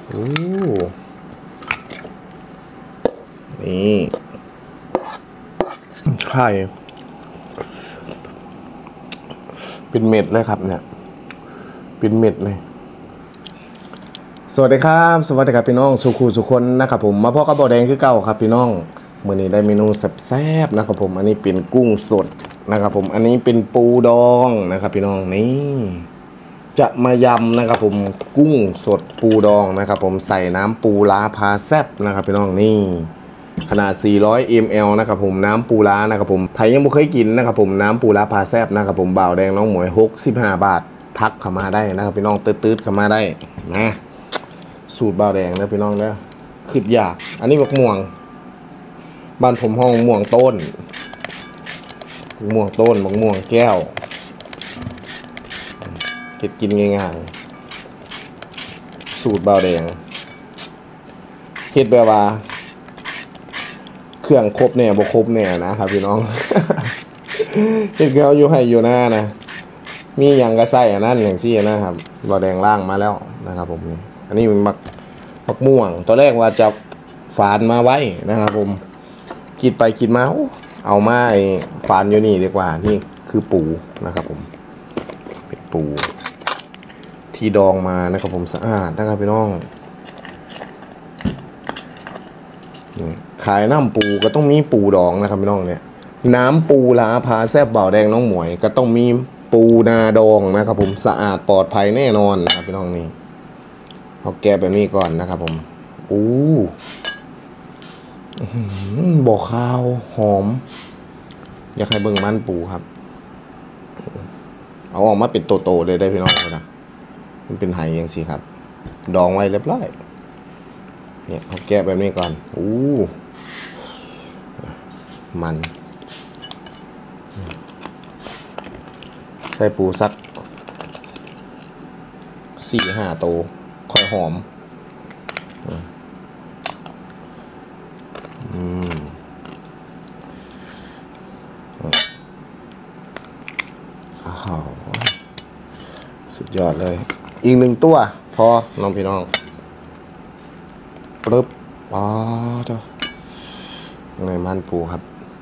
โอ้นี่ไข่เป็นเม็ดเลยครับเนี่ยเป็นเม็ดเลยสวัสดีครับสวัสดีครับพี่น้องสุขุสุคนนะครับผมมาพ่อกับบ่อแดงคือเก่าครับพี่น้องมื้อนี้ได้เมนูแซ่บๆนะครับผมอันนี้เป็นกุ้งสดนะครับผมอันนี้เป็นปูดองนะครับพี่น้องนี่จะมายำนะครับผมกุ้งสดปูดองนะครับผมใส่น้ำปูร้าพาแซ่บนะครับพี่น้องนี่ขนาด400 ml นะครับผมน้ำปูร้านะครับผมใครยังไม่เคยกินนะครับผมน้ำปูร้าพาแซ่บนะครับผมบ่าวแดงน้องหมวย65 บาททักเข้ามาได้นะครับพี่น้องตืดๆเข้ามาได้นะสูตรบ่าวแดงนะพี่น้องนะขึ้นยากอันนี้บักม่วงบ้านผมห้องม่วงต้นม่วงต้นบักม่วงแก้วเก็บกินง่ายๆสูตรบ่าวแดงเฮ็ดแบบว่าเครื่องครบเนี่ยบ่ครบเนี่ยนะครับพี่น้องเฮ็ดเขาอยู่ให้อยู่หน้านะมีอย่างกระใส่อันนั้นอย่างซี่นะครับบ่าวแดงล่างมาแล้วนะครับผมนี่อันนี้มันมักม่วงตอนแรกว่าจะฝานมาไว้นะครับผมคิดไปคิดมาเอามาฝานอยู่นี่ดีกว่านี่คือปูนะครับผมเป็นปูที่ดองมานะครับผมสะอาดนะครับพี่น้องขายน้ำปูก็ต้องมีปูดองนะครับพี่น้องเนี่ยน้ำปูร้าพาแซ่บบ่าวแดงน้องหมวยก็ต้องมีปูนาดองนะครับผมสะอาดปลอดภัยแน่นอนนะครับพี่น้องนี่เอาแกะแบบนี้ก่อนนะครับผมบอกข้าวหอมอยากให้เบิ่งมันปูครับเอาออกมาเป็นโตๆเลยได้พี่น้องนะมันเป็นไหอย่างสิครับดองไว้เรียบร้อยเนี่ยเอาแกะแบบนี้ก่อนมันใส่ปูสัก4-5 ตัวค่อยหอมสุดยอดเลยอีก1 ตัวพอน้องพี่น้องปึ๊บเจ้าในมันปูครับ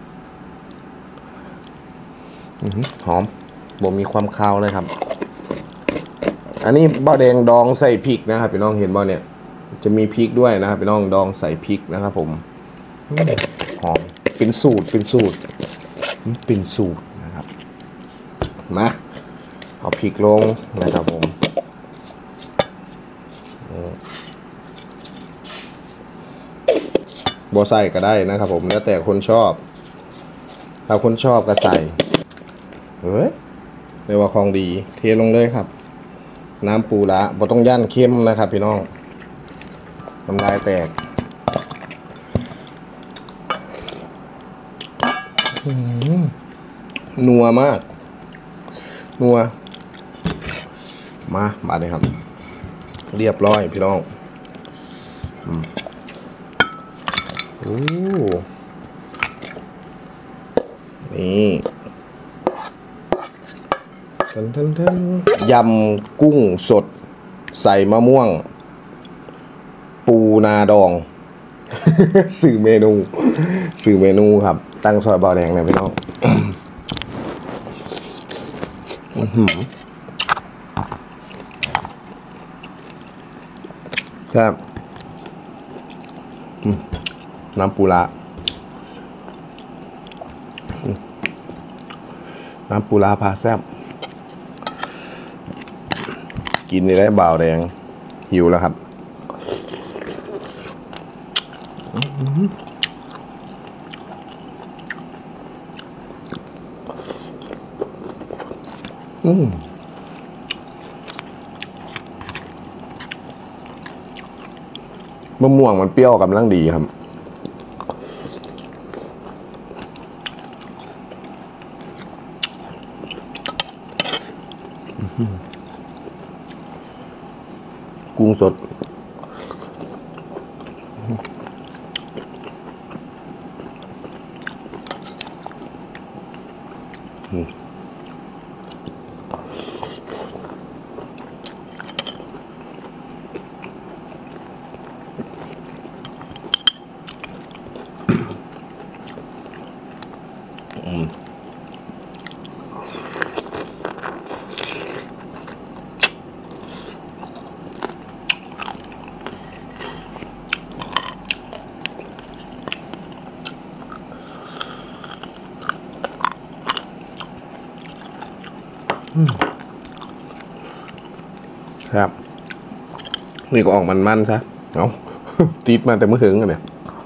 หอมบ่มีความคาวเลยครับอันนี้บ่าวแดงดองใส่พริกนะครับพี่น้องเห็นบ่เนี่ยจะมีพริกด้วยนะครับพี่น้องดองใส่พริกนะครับผมหอมเป็นสูตรนะครับมาเอาพริกลงนะครับผมบ่ใส่ก็ได้นะครับผมแล้วแต่คนชอบถ้าคนชอบก็ใส่เฮ้ยเรียกว่าของดีเทลงเลยครับน้ำปูละบ่ต้องย่านเค็มนะครับพี่น้องน้ำลายแตกนัวมากนัวมาบาดเลยครับเรียบร้อยพี่น้องนี่ยำกุ้งสดใส่มะม่วงปูนาดอง สื่อเมนูครับตั้งซอยบ่าวแดงนะพี่น้องครับน้ำปูร้าพาแซ่บกินได้บ่าวแดงหิวแล้วครับมะม่วงมันเปรี้ยวกำลังดีครับกุ้งสดครับนี่ก็ออกมันๆซะเอาติดมาแต่เมื่อถึงกันเนี่ย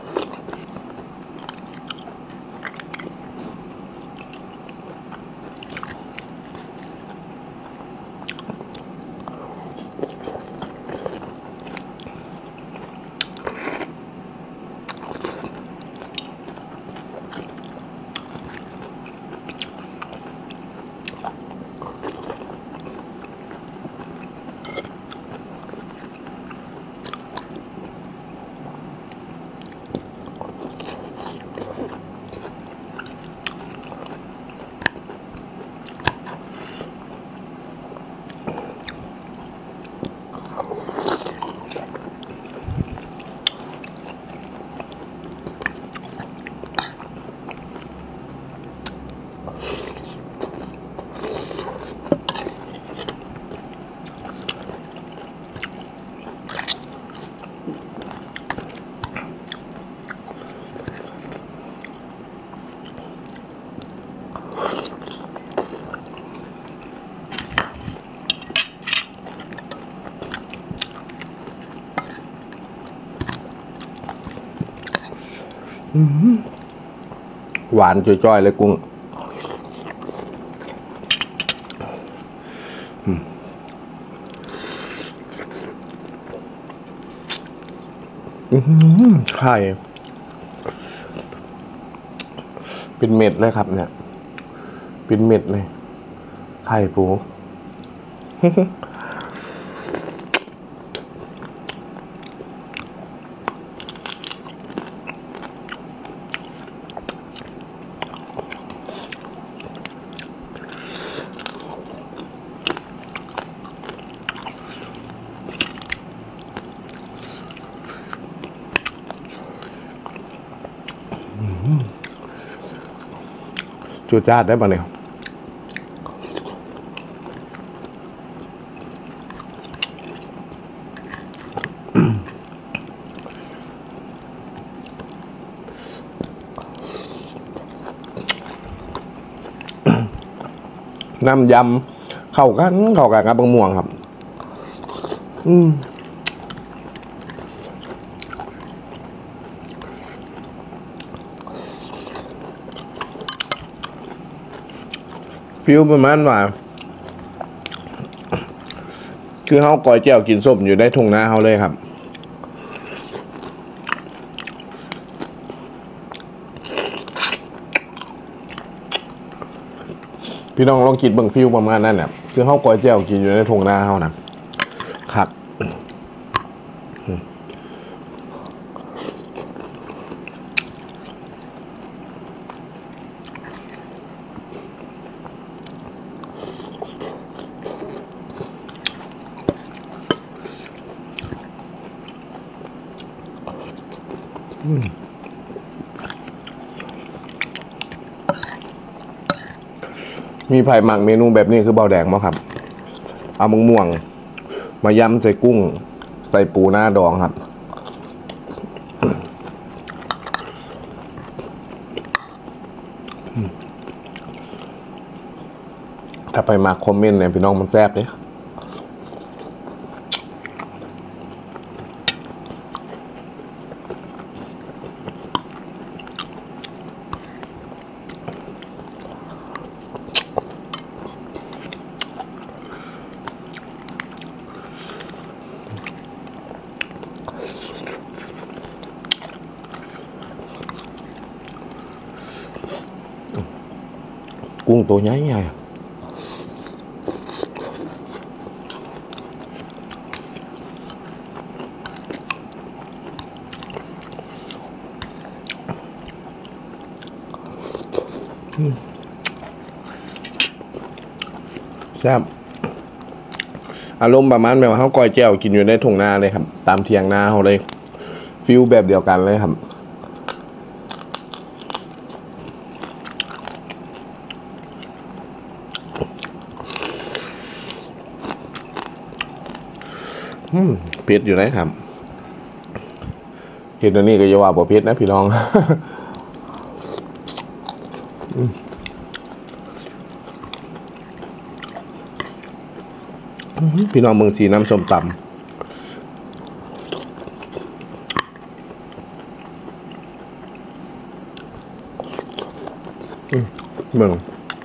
หวานจ้อยๆเลยกุ้งไข่เป็นเม็ดเลยครับเนี่ยเป็นเม็ดเลยไข่ปูจูจ้าได้ปะเนี่ยน้ำยำเข้ากันกับบางม่วงครับฟิลประมาณว่าคือเขาก่อยแจ่วกินส้มอยู่ได้ทุ่งนาเขาเลยครับพี่น้องลองคิดเบิ่งฟิลประมาณนั้นแหละคือเขาก่อยแจ่วกินอยู่ในทุ่งนาเขานะครับมีไผ่หมักเมนูแบบนี้คือเบาแดงมั้งครับเอามะม่วงมายำใส่กุ้งใส่ปูหน้าดองครับถ้าไปมาคอมเมนต์เนี่ยพี่น้องมันแซ่บเนี่ยกุ้งตัวใหญ่ใหญ่แซ่บอารมณ์ประมาณแบบว่าเขาก้อยแจ่วกินอยู่ในทุ่งนาเลยครับตามเทียงนาเขาเลยฟิลแบบเดียวกันเลยครับเผ็ดอยู่นะครับเห็ดตัวนี้ก็อย่าว่าบ่เผ็ดนะพี่น้องพี่น้องเมืองสีน้ำส้มตำเมือง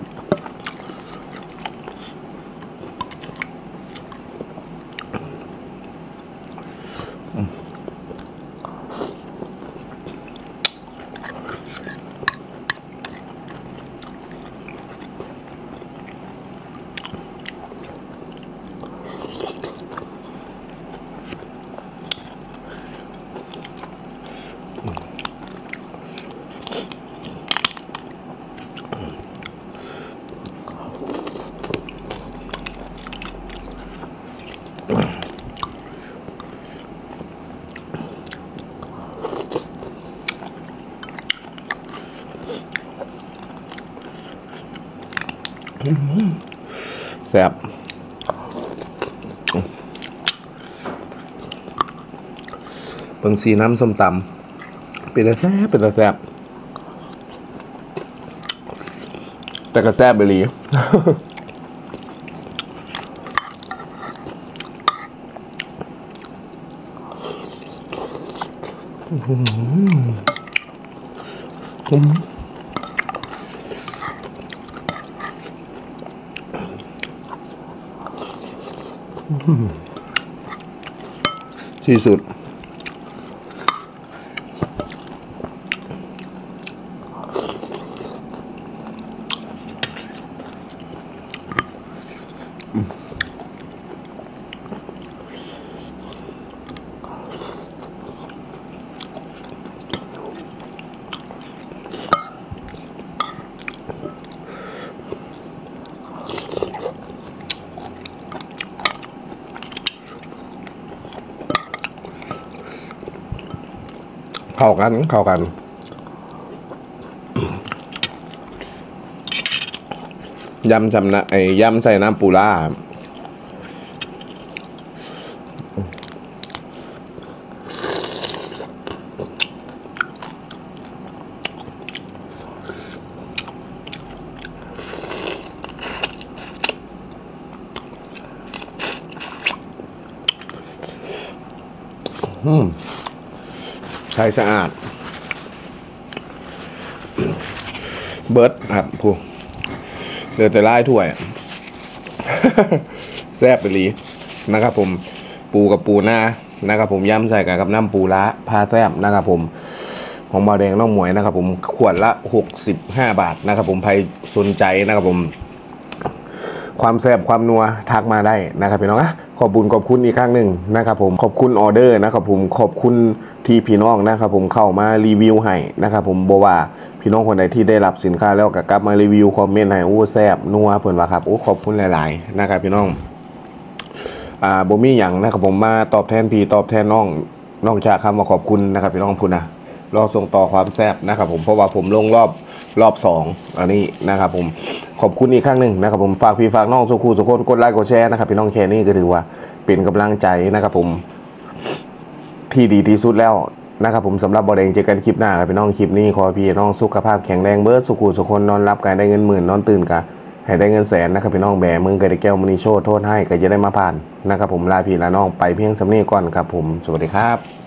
แซ่บเบิ่งสีน้ำส้มตำเป็นแต่แซ่บเป็นแต่แซ่บแต่ก็แซ่บไปเลยที่สุดเข้ากันยำจำนะยำใส่น้ำปูล่าใช้สะอาดเบิร์ดครับผู้เดือดแต่ไล่ถ้วย แซ่บไปลีนะครับผมปูกับปูหน้านะครับผมย่ำใส่กับน้ำปูละพาแซ่บนะครับผมของบาวแดงน้องหมวยนะครับผมขวดละ65 บาทนะครับผมใครสนใจนะครับผมความแซ่บความนัวทักมาได้นะครับพี่น้องนะขอบคุณอีกครั้งหนึ่งนะครับผมขอบคุณออเดอร์นะครับผมขอบคุณที่พี่น้องนะครับผมเข้ามารีวิวให้นะครับผมบอกว่าพี่น้องคนใดที่ได้รับสินค้าแล้วก็กลับมารีวิวคอมเมนต์ให้โอ้แซ่บนัวเพิ่นว่าครับโอ้ขอบคุณหลายๆนะครับพี่น้องบ่มีอย่างนะครับผมมาตอบแทนพี่ตอบแทนน้องจากคำว่าขอบคุณนะครับพี่น้องพูดนะรอส่งต่อความแซ่บนะครับผมเพราะว่าผมลงรอบ2อันนี้นะครับผมขอบคุณอีกครั้งหนึ่งนะครับผมฝากพี่ฝากน้องสุขุสุขคนกดไลค์กดแชร์นะครับพี่น้องแค่นี้ก็ถือว่าเป็นกำลังใจนะครับผมที่ดีที่สุดแล้วนะครับผมสำหรับบอดเองเจอกันคลิปหน้าครับพี่น้องคลิปนี้ขอพี่น้องสุขภาพแข็งแรงเบิร์ดสุขุสุขคนนอนรับการได้เงินหมื่นนอนตื่นกะให้ได้เงินแสนนะครับพี่น้องแบมือก็ได้แก้วมณีโชว์โทษให้ก็จะได้มาผ่านนะครับผมลาพี่ลาน้องไปเพียงสำนีก่อนครับผมสวัสดีครับ